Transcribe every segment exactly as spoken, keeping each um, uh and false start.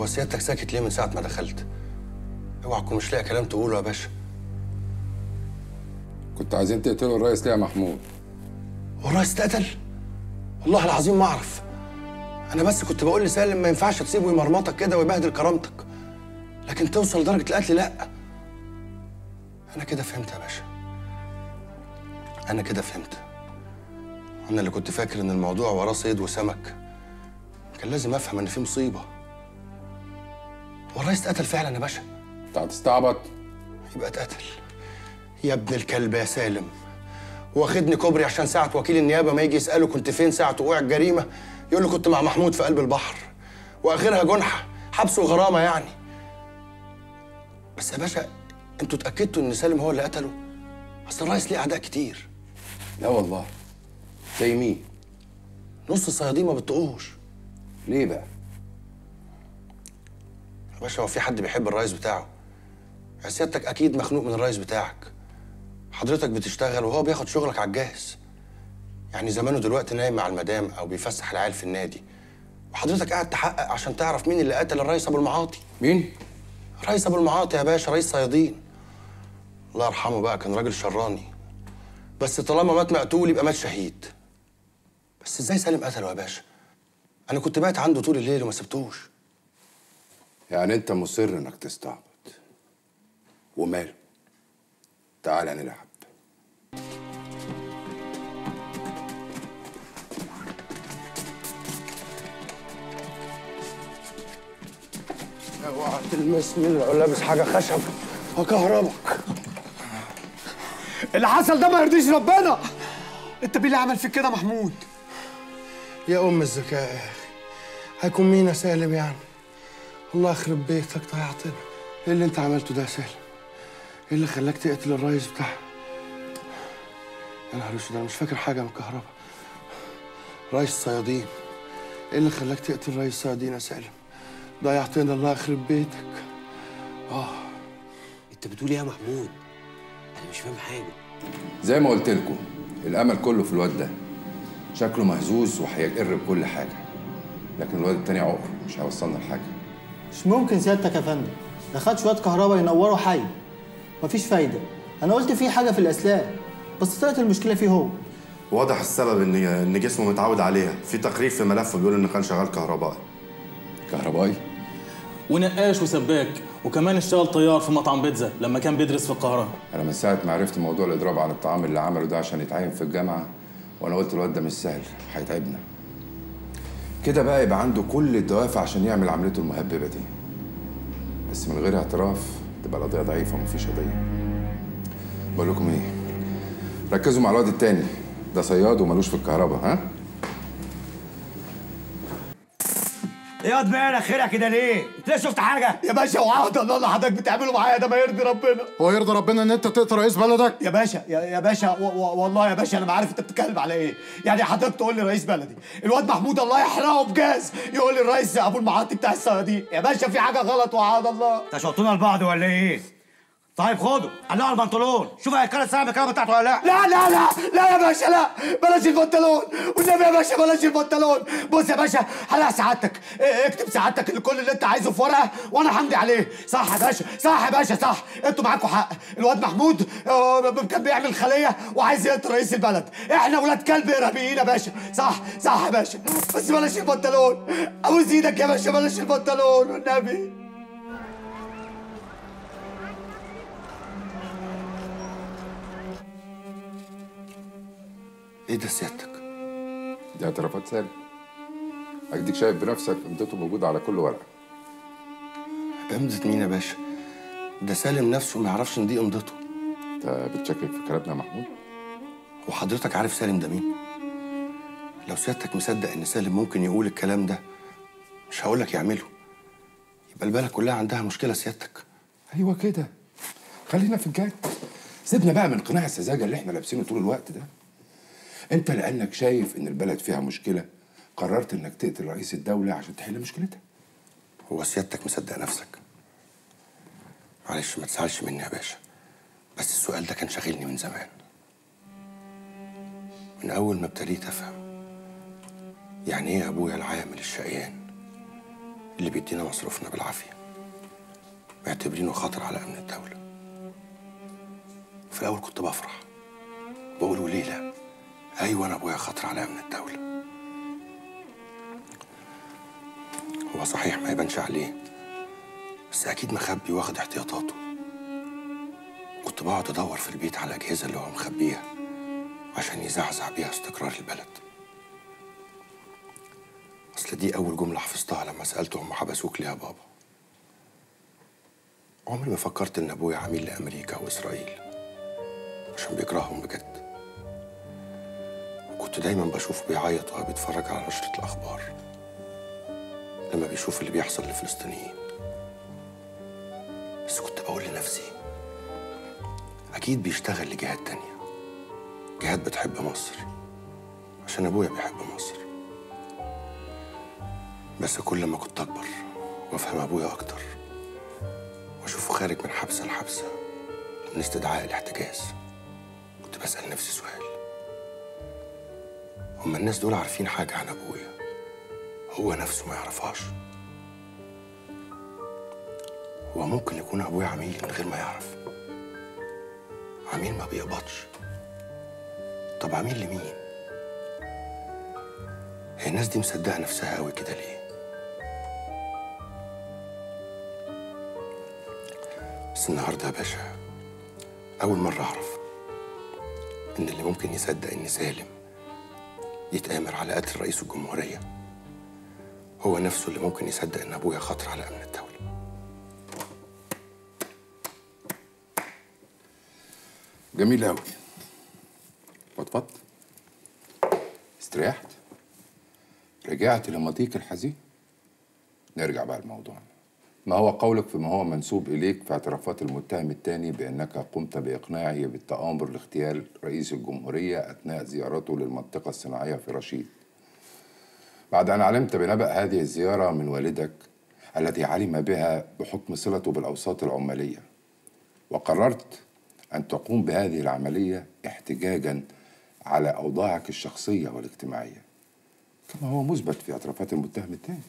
سيادتك ساكت ليه من ساعة ما دخلت؟ اوعى تكون مش لاقي كلام تقوله يا باشا. كنت عايزين تقتلوا الرئيس ليه يا محمود؟ هو الرئيس اتقتل؟ والله العظيم ما اعرف. انا بس كنت بقول لسالم ما ينفعش تسيبه يمرمطك كده ويبهدل كرامتك، لكن توصل لدرجة القتل لا. انا كده فهمت يا باشا، انا كده فهمت. انا اللي كنت فاكر ان الموضوع وراه صيد وسمك، كان لازم افهم ان في مصيبة. هو الرئيس اتقتل فعلا يا باشا؟ انت هتستعبط؟ يبقى اتقتل. يا ابن الكلب يا سالم، واخدني كوبري عشان ساعة وكيل النيابة ما يجي يسأله كنت فين ساعة وقوع الجريمة يقول له كنت مع محمود في قلب البحر، واخرها جنحة حبس وغرامة يعني. بس يا باشا انتوا اتأكدتوا ان سالم هو اللي قتله؟ اصل الرئيس ليه اعداء كتير. لا والله. زي مين؟ نص الصيادين ما بتطقوش. ليه بقى؟ يا باشا هو في حد بيحب الرئيس بتاعه؟ يا سيادتك اكيد مخنوق من الرئيس بتاعك. حضرتك بتشتغل وهو بياخد شغلك على الجاهز. يعني زمانه دلوقتي نايم مع المدام او بيفسح العيال في النادي، وحضرتك قاعد تحقق عشان تعرف مين اللي قتل الرئيس ابو المعاطي. مين؟ رئيس ابو المعاطي يا باشا، رئيس صيادين. الله يرحمه بقى، كان راجل شراني، بس طالما مات مقتول يبقى مات شهيد. بس ازاي سالم قتله يا باشا؟ انا كنت بات عنده طول الليل وما سبتوش. يعني انت مصر انك تستعبط؟ وماله؟ تعال نلعب. اوعى تلمسني لو لابس حاجه خشب هكهربك. اللي حصل ده ما يرضيش ربنا. انت مين اللي عمل فيك كده محمود؟ يا ام الذكاء يا اخي، هيكون مين يا سالم يعني؟ الله يخرب بيتك ضيعتنا. ايه اللي انت عملته ده يا سالم؟ ايه اللي خلاك تقتل الرئيس بتاعها؟ يا نهار اسود، انا مش فاكر حاجه من الكهرباء. رئيس الصيادين، ايه اللي خلاك تقتل رئيس الصيادين يا سالم؟ ضيعتنا الله يخرب بيتك. اه انت بتقول ايه يا محمود؟ انا مش فاهم حاجه. زي ما قلت لكم الامل كله في الواد ده. شكله مهزوز وهيقر بكل حاجه، لكن الواد التاني عقر مش هيوصلنا لحاجه. مش ممكن سيادتك يا فندم، ده خد شويه كهرباء ينوروا حي. مفيش فايده. انا قلت في حاجه في الاسلاك، بس طلعت المشكله فيه هو. واضح السبب ان ان جسمه متعود عليها. في تقرير في ملفه بيقول انه كان شغال كهربائي. كهربائي؟ ونقاش وسباك، وكمان اشتغل طيار في مطعم بيتزا لما كان بيدرس في القاهره. انا من ساعه ما عرفت موضوع الاضراب عن الطعام اللي عمله ده عشان يتعين في الجامعه، وانا قلت الواد ده مش سهل، هيتعبنا. كده بقى يبقى عنده كل الدوافع عشان يعمل عملته المهببه دي، بس من غير اعتراف تبقى القضيه ضعيفه ومفيش قضيه. بقول لكم ايه، ركزوا مع الواد التاني ده، صياد ومالوش في الكهرباء. ها؟ ايه يا دماغك خيرها كده ليه؟ انت ليه شفت حاجه؟ يا باشا وعهد الله اللي حضرتك بتعمله معايا ده ما يرضي ربنا. هو يرضي ربنا ان انت تقتل رئيس بلدك؟ يا باشا يا, يا باشا و و والله يا باشا انا ما عارف انت بتتكلم على ايه. يعني حضرتك تقول لي رئيس بلدي، الواد محمود الله يحرقه بجاز يقول لي الرئيس ابو المعاطي بتاع الصيادين. يا باشا في حاجه غلط وعهد الله. انت شطونا لبعض ولا ايه؟ طيب خده قلعوا البنطلون، شوف هيكرر السلام الكلام بتاعته ولا لا. لا لا لا لا يا باشا لا، بلاش البنطلون والنبي يا باشا بلاش البنطلون. بص يا باشا هلع سعادتك، اكتب سعادتك كل اللي انت عايزه في ورقه وانا همضي عليه. صح يا باشا، صح يا باشا، صح. انتوا معاكم حق، الواد محمود كان بيعمل خليه وعايز يقتل رئيس البلد. احنا ولاد كلب ارهابيين يا باشا. صح صح يا باشا، بس بلاش البنطلون، ابوس ايدك يا باشا بلاش البنطلون والنبي. ايه ده سيادتك؟ دي اعترافات سالم. اديك شايف بنفسك امضته موجوده على كل ورقه. امضة مين يا باشا؟ ده سالم نفسه ما يعرفش ان دي امضته. انت بتشكك في كلامنا يا محمود؟ وحضرتك عارف سالم ده مين؟ لو سيادتك مصدق ان سالم ممكن يقول الكلام ده مش هقول لك يعمله. يبقى البلد كلها عندها مشكله سيادتك. ايوه كده، خلينا في الجد. سيبنا بقى من قناع السذاجه اللي احنا لابسينه طول الوقت ده. انت لانك شايف ان البلد فيها مشكله قررت انك تقتل رئيس الدوله عشان تحل مشكلتها. هو سيادتك مصدق نفسك؟ معلش ما تزعلش مني يا باشا، بس السؤال ده كان شاغلني من زمان، من اول ما ابتديت افهم يعني ايه ابويا العامل الشقيان اللي بيدينا مصروفنا بالعافية، معتبرينه خطر على أمن الدولة. في الأول كنت بفرح، بقول وليه لا؟ أيوة أنا أبويا خطر على أمن الدولة. هو صحيح ما يبانش عليه، بس أكيد مخبي واخد احتياطاته. كنت بقعد أدور في البيت على الأجهزة اللي هو مخبيها عشان يزعزع بيها استقرار البلد. أصل دي أول جملة حفظتها لما سألته هم حبسوك ليه يا بابا. عمري ما فكرت إن أبويا عميل لأمريكا وإسرائيل عشان بيكرههم بجد. وكنت دايما بشوفه بيعيط وهو بيتفرج على نشرة الأخبار لما بيشوف اللي بيحصل للفلسطينيين. بس كنت بقول لنفسي أكيد بيشتغل لجهات تانية، جهات بتحب مصر عشان أبويا بيحب مصر. بس كل ما كنت أكبر وأفهم أبويا أكتر وأشوفه خارج من حبسة لحبسة من استدعاء الاحتجاز، كنت بسأل نفسي سؤال: هما الناس دول عارفين حاجة عن أبويا هو نفسه ما يعرفهاش؟ هو ممكن يكون أبويا عميل من غير ما يعرف، عميل ما بيقبضش. طب عميل لمين؟ هي الناس دي مصدقة نفسها قوي كده ليه؟ بس النهارده يا باشا أول مرة أعرف إن اللي ممكن يصدق إن سالم يتآمر على قتل رئيس الجمهورية هو نفسه اللي ممكن يصدق إن أبويا خطر على أمن الدولة. جميل أوي. فضفضت؟ استريحت؟ رجعت لمضيق الحزين؟ نرجع بقى لموضوعنا. ما هو قولك فيما هو منسوب إليك في اعترافات المتهم الثاني بأنك قمت بإقناعه بالتآمر لاغتيال رئيس الجمهورية أثناء زيارته للمنطقة الصناعية في رشيد، بعد أن علمت بنبأ هذه الزيارة من والدك التي علم بها بحكم صلته بالأوساط العمالية، وقررت أن تقوم بهذه العملية احتجاجاً على أوضاعك الشخصية والاجتماعية كما هو مثبت في اعترافات المتهم الثاني.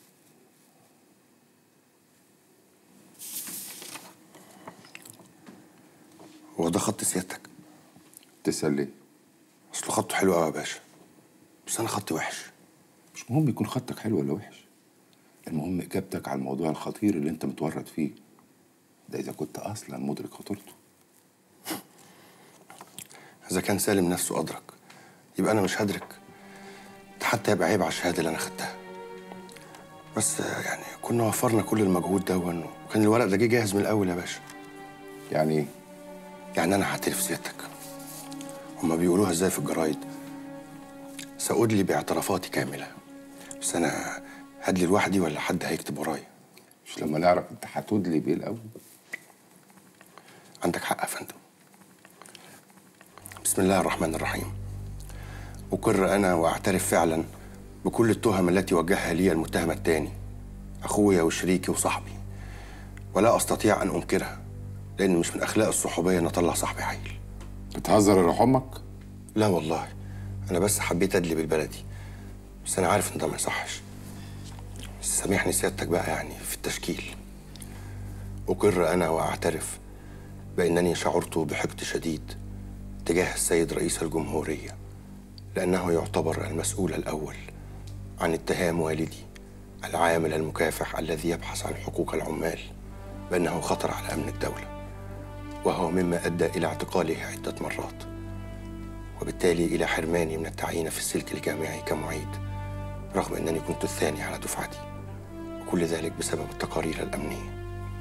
هو ده خط سيادتك؟ تسأل ليه؟ أصله خطه حلو قوي يا باشا، بس أنا خطي وحش. مش مهم يكون خطك حلو ولا وحش، المهم إجابتك على الموضوع الخطير اللي أنت متورط فيه ده، إذا كنت أصلاً مدرك خطورته. إذا كان سالم نفسه أدرك يبقى أنا مش هدرك، ده حتى يبقى عيب على الشهادة اللي أنا خدتها. بس يعني كنا وفرنا كل المجهود ده وكان الورق ده جه جاهز من الأول يا باشا. يعني إيه؟ يعني أنا هعترف سيادتك، هما بيقولوها إزاي في الجرايد؟ سأدلي باعترافاتي كاملة. بس أنا هدلي لوحدي ولا حد هيكتب ورايا؟ مش لما نعرف أنت هتدلي بإيه الأول؟ عندك حق يا فندم. بسم الله الرحمن الرحيم. أقر أنا وأعترف فعلا بكل التهم التي وجهها لي المتهم الثاني أخويا وشريكي وصاحبي، ولا أستطيع أن أنكرها لأن مش من أخلاق الصحوبية أن أطلع صاحبي عيل. بتهزر يا روح أمك؟ لا والله، أنا بس حبيت أدلي بالبلدي، بس أنا عارف إن ده ما يصحش. بس سامحني سيادتك بقى يعني في التشكيل. أقر أنا وأعترف بأنني شعرت بحقد شديد تجاه السيد رئيس الجمهورية لأنه يعتبر المسؤول الأول عن اتهام والدي العامل المكافح الذي يبحث عن حقوق العمال بأنه خطر على أمن الدولة، وهو مما أدى إلى اعتقاله عدة مرات، وبالتالي إلى حرماني من التعيين في السلك الجامعي كمعيد رغم أنني كنت الثاني على دفعتي، وكل ذلك بسبب التقارير الأمنية.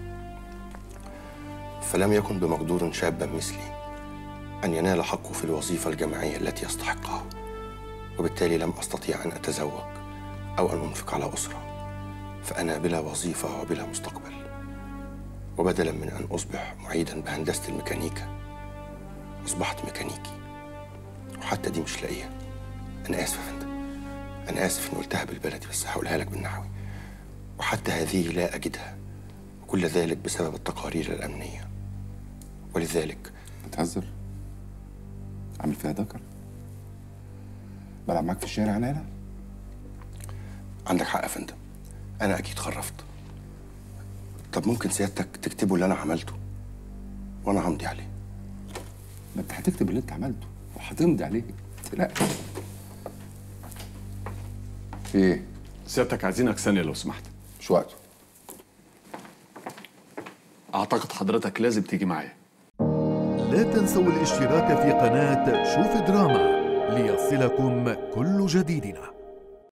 فلم يكن بمقدور شابا مثلي أن ينال حقه في الوظيفة الجامعية التي يستحقها، وبالتالي لم أستطيع أن أتزوج أو أن أنفق على أسرة، فأنا بلا وظيفة وبلا مستقبل. وبدلا من أن أصبح معيدا بهندسة الميكانيكا أصبحت ميكانيكي، وحتى دي مش لاقيها. أنا آسف يا فندم، أنا آسف إني قلتها بالبلدي، بس هقولها لك بالنحوي. وحتى هذه لا أجدها، وكل ذلك بسبب التقارير الأمنية. ولذلك بتهزر؟ عامل فيها ذكر؟ بلعب معاك في الشارع انا؟ عندك حق يا فندم، انا اكيد خرفت. طب ممكن سيادتك تكتبوا اللي انا عملته وانا همضي عليه؟ ما انت هتكتب اللي انت عملته وهتمضي عليه، لا. في ايه؟ سيادتك عايزينك ثانية لو سمحت. مش وقته. اعتقد حضرتك لازم تيجي معايا. لا تنسوا الاشتراك في قناة شوف دراما ليصلكم كل جديدنا.